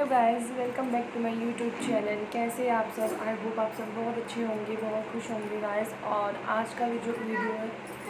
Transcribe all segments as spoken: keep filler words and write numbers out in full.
Guys, welcome back to my YouTube channel. कैसे आप सब? आई होप आप सब बहुत अच्छे होंगे, बहुत खुश होंगे गाइस। और आज का भी जो वीडियो है,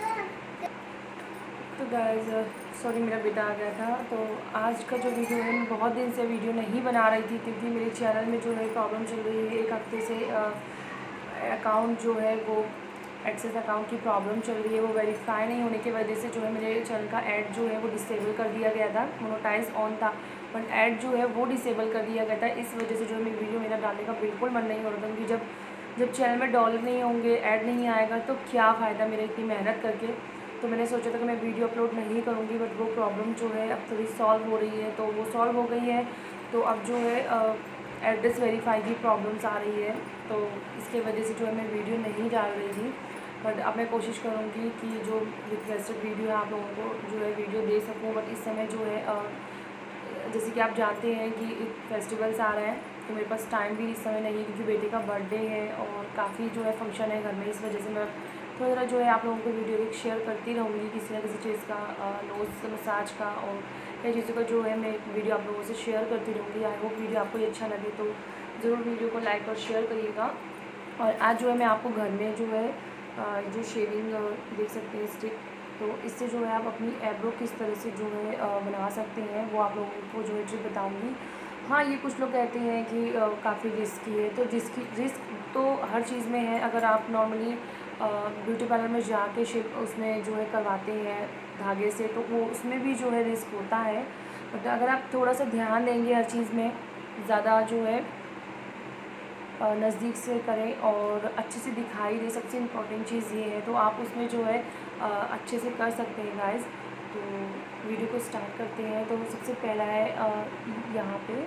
तो गाइस सॉरी मेरा बेटा आ गया था। तो आज का जो वीडियो है, मैं बहुत दिन से वीडियो नहीं बना रही थी क्योंकि मेरे चैनल में जो है प्रॉब्लम चल रही है। एक हफ्ते से अकाउंट जो है वो एक्सेस अकाउंट की प्रॉब्लम चल रही है। वो वेरीफाई नहीं होने की वजह से जो है मेरे चैनल का ऐड जो है वो डिसेबल कर दिया गया था। मोनेटाइज ऑन था बट ऐड जो है वो डिसेबल कर दिया गया था। इस वजह से जो है मेरी वीडियो मेरा डालने का बिल्कुल मन नहीं हो रहा था, क्योंकि जब जब चैनल में डॉलर नहीं होंगे, ऐड नहीं आएगा, तो क्या फ़ायदा मेरे इतनी मेहनत करके। तो मैंने सोचा था कि मैं वीडियो अपलोड नहीं करूँगी, बट वो प्रॉब्लम जो है अब थोड़ी सॉल्व हो रही है। तो वो सॉल्व हो गई है। तो अब जो है एड्रेस वेरीफाई की प्रॉब्लम्स आ रही है, तो इसके वजह से जो है मैं वीडियो नहीं डाल रही थी। बट अब मैं कोशिश करूँगी कि जो रिक्वेस्टेड वीडियो है आप लोगों को जो है वीडियो दे सकूँ। बट इस समय जो है अ, जैसे कि आप जानते हैं कि फेस्टिवल्स आ रहे हैं, तो मेरे पास टाइम भी इस समय नहीं है, क्योंकि बेटे का बर्थडे है और काफ़ी जो है फंक्शन है घर में। इस वजह से मैं थोड़ा थोड़ा जो है आप लोगों को वीडियो एक शेयर करती रहूँगी, किसी न किसी चीज़ का, नोज़ मसाज का और कई चीज़ों का जो है मैं वीडियो आप लोगों से शेयर करती रहूँगी। आई होप वीडियो आपको ये अच्छा लगे, तो ज़रूर वीडियो को लाइक और शेयर करिएगा। और आज जो है मैं आपको घर में जो है जो शेविंग देख सकते हैं स्टिक, तो इससे जो है आप अपनी एब्रो किस तरह से जो है बना सकते हैं, वो आप लोगों को जो है ट्रिक बताऊंगी। हाँ, ये कुछ लोग कहते हैं कि काफ़ी रिस्की है, तो रिस्की रिस्क तो हर चीज़ में है। अगर आप नॉर्मली ब्यूटी पार्लर में जाके शेप उसमें जो है करवाते हैं धागे से, तो वो उसमें भी जो है रिस्क होता है। बट अगर आप थोड़ा सा ध्यान देंगे हर चीज़ में, ज़्यादा जो है नज़दीक से करें और अच्छे से दिखाई दे, सबसे इम्पोर्टेंट चीज़ ये है, तो आप उसमें जो है अच्छे से कर सकते हैं गाइस। तो वीडियो को स्टार्ट करते हैं। तो सबसे पहला है यहाँ पे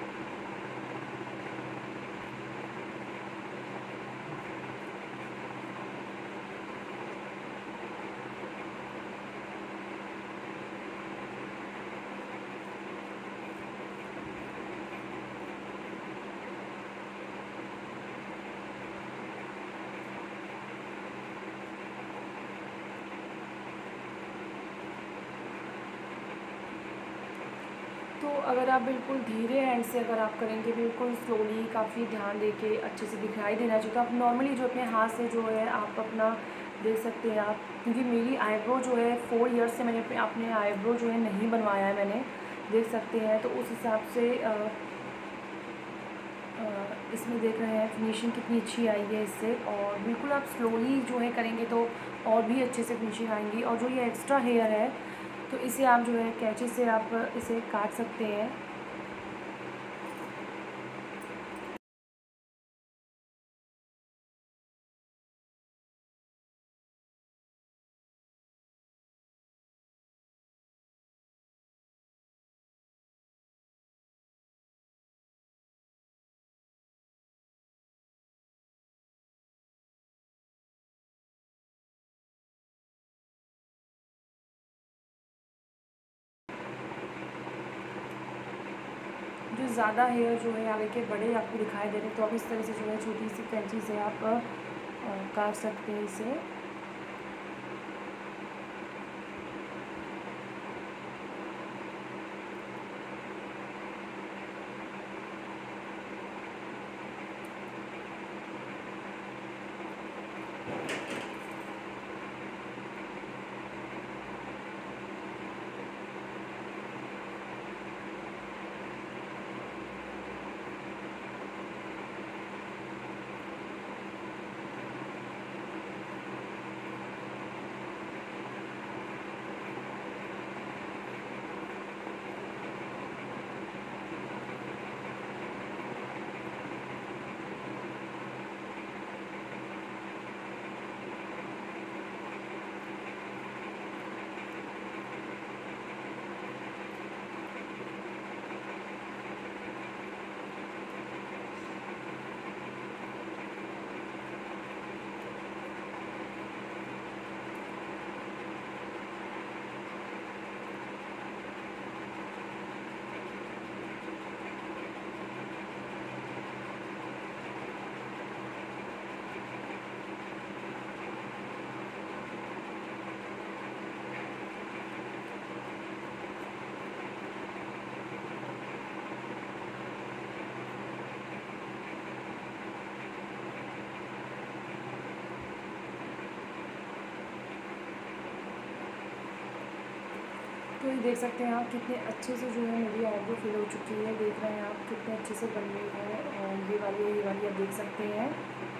तो अगर आप बिल्कुल धीरे हैंड से अगर आप करेंगे, बिल्कुल स्लोली, काफ़ी ध्यान देके अच्छे से दिखाई देना चाहिए। तो आप नॉर्मली जो अपने हाथ से जो है आप अपना देख सकते हैं आप, क्योंकि मेरी आईब्रो जो है फोर इयर्स से मैंने अपने अपने आईब्रो जो है नहीं बनवाया है मैंने, देख सकते हैं। तो उस हिसाब से आ, आ, इसमें देख रहे हैं फिनिशिंग कितनी अच्छी आई है इससे। और बिल्कुल आप स्लोली जो है करेंगे तो और भी अच्छे से फिनिशिंग आएंगी। और जो ये एक्स्ट्रा हेयर है, तो इसे आप जो है कैंची से आप इसे काट सकते हैं। जो ज़्यादा हेयर जो है आगे के बड़े आपको दिखाई दे रहे हैं, तो आप इस तरह से जो है छोटी सी कैंची से आप काट सकते हैं इसे। तो ये देख सकते हैं आप कितने अच्छे से जो है मेरी आईब्रो फिल हो चुकी है। देख रहे हैं आप कितने अच्छे से बन रही है। और ये वाली ये वाली आप देख सकते हैं।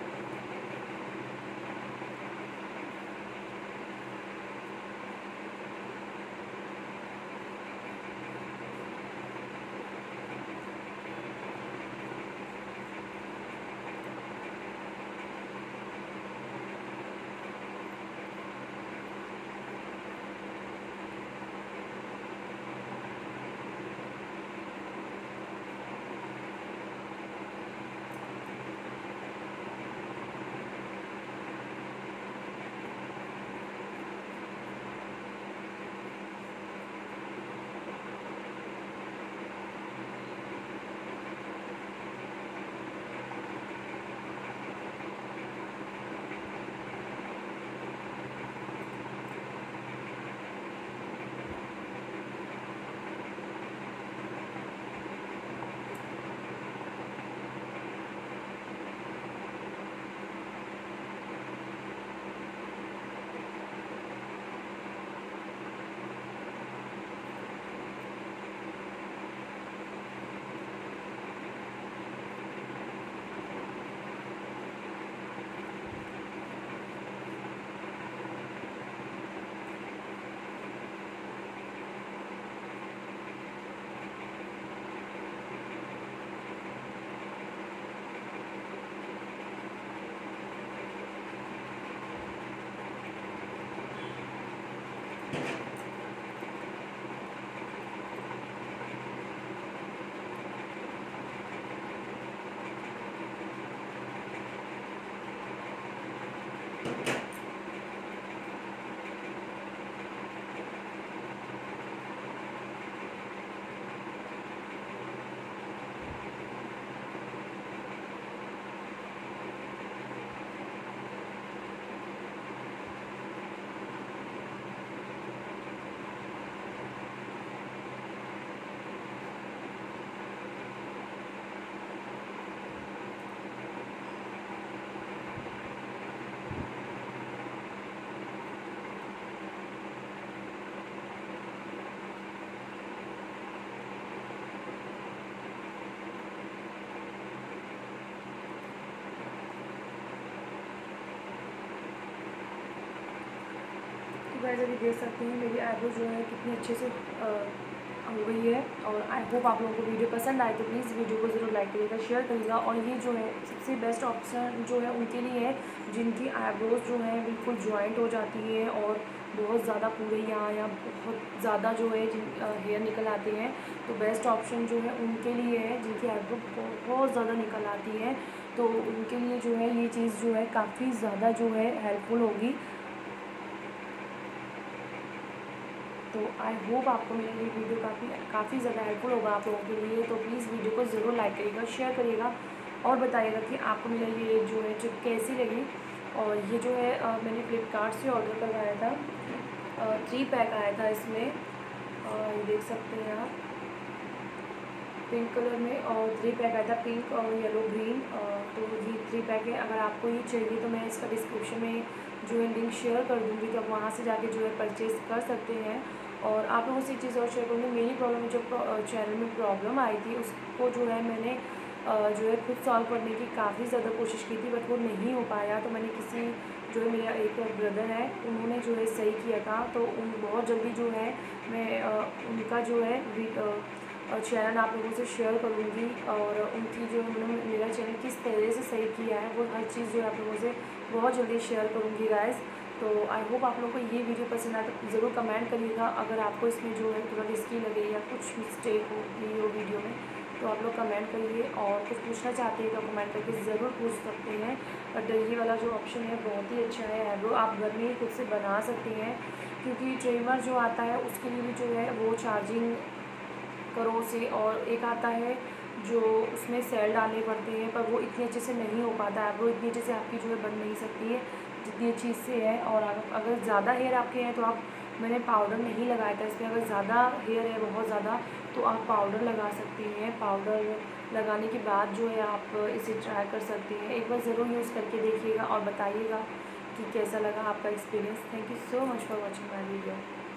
गाइस अभी देख सकते हैं मेरी आईब्रो जो है कितनी अच्छे से आ, हो गई है। और आई होप आप लोगों को वीडियो पसंद आए तो प्लीज़ वीडियो को ज़रूर लाइक करिएगा, शेयर करिएगा। और ये जो है सबसे बेस्ट ऑप्शन जो है उनके लिए है जिनकी आईब्रोज जो है बिल्कुल जॉइंट हो जाती है और बहुत ज़्यादा पूरे यहाँ या बहुत ज़्यादा जो है जिन हेयर निकल आते हैं। तो बेस्ट ऑप्शन जो है उनके लिए है जिनकी आईब्रो बहुत ज़्यादा निकल आती है। तो उनके लिए जो है ये चीज़ जो है काफ़ी ज़्यादा जो है हेल्पफुल होगी। तो आई होप आपको मेरी ये वीडियो काफ़ी काफ़ी ज़्यादा हेल्पफुल होगा आप लोगों के लिए। तो प्लीज़ वीडियो को ज़रूर लाइक करिएगा, शेयर करिएगा और बताइएगा कि आपको मेरा ये जो है जो कैसी लगी। और ये जो है आ, मैंने फ्लिपकार्ट से ऑर्डर करवाया था, आ, थ्री पैक आया था इसमें। और ये देख सकते हैं आप पिंक कलर में, और थ्री पैक आया था पिंक और येलो ग्रीन। तो ये थ्री पैक है। अगर आपको ये चाहिए तो मैं इसका डिस्क्रिप्शन में जो है लिंक शेयर कर दूँगी, तो आप वहाँ से जाके जो है परचेज़ कर सकते हैं। और आप लोगों से एक चीज़ और शेयर करूँगी, मेरी प्रॉब्लम जो चैनल में प्रॉब्लम आई थी उसको जो है मैंने जो है खुद सॉल्व करने की काफ़ी ज़्यादा कोशिश की थी, बट वो नहीं हो पाया। तो मैंने किसी जो है मेरा एक ब्रदर है उन्होंने जो है सही किया था। तो उन बहुत जल्दी जो है मैं उनका जो है चैनल आप लोगों से शेयर करूँगी। और उनकी जो है उन्होंने मेरा चैनल किस तरह से सही किया है वो हर चीज़ जो है आप लोगों से बहुत जल्दी शेयर करूँगी गाइस। तो आई होप आप लोगों को ये वीडियो पसंद आए तो ज़रूर कमेंट करिएगा। अगर आपको इसमें जो है थोड़ा रिस्की लगे या कुछ मिस्टेक हो गई हो वीडियो में तो आप लोग कमेंट करिए। और कुछ पूछना चाहते हैं तो कमेंट करके ज़रूर पूछ सकते हैं। बट ये वाला जो ऑप्शन है बहुत ही अच्छा है, आईब्रो आप घर में ही खुद से बना सकते हैं। क्योंकि ट्रिमर जो आता है उसके लिए भी जो है वो चार्जिंग करो से, और एक आता है जो उसमें सेल डालने पड़ते हैं, पर वो इतने अच्छे से नहीं हो पाता है। वो इतनी अच्छे से आपकी जो है बन नहीं सकती है जितनी अच्छी इससे है। और अगर ज़्यादा हेयर आपके हैं तो आप, मैंने पाउडर नहीं लगाया था इसमें, अगर ज़्यादा हेयर है बहुत ज़्यादा तो आप पाउडर लगा सकती हैं। पाउडर लगाने के बाद जो है आप इसे ट्राई कर सकते हैं। एक बार ज़रूर यूज़ करके देखिएगा और बताइएगा कि कैसा लगा आपका experience. Thank you so much for watching my video.